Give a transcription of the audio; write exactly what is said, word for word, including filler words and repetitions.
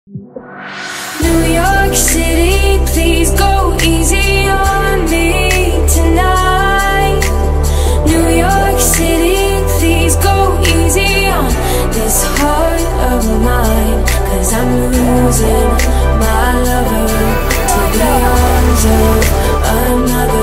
New York City, please go easy on me tonight. New York City, please go easy on this heart of mine, 'cause I'm losing my lover to the arms of another.